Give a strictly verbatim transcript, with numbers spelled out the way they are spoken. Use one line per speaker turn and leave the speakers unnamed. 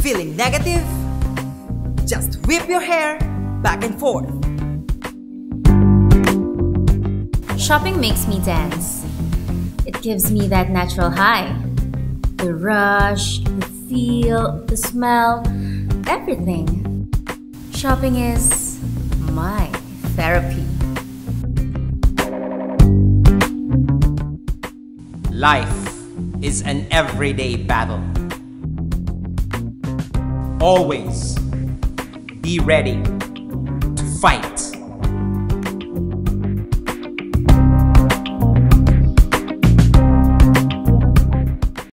Feeling negative? Just whip your hair back and forth.
Shopping makes me dance. It gives me that natural high. The rush, the feel, the smell, everything. Shopping is my therapy.
Life is an everyday battle. Always be ready to fight.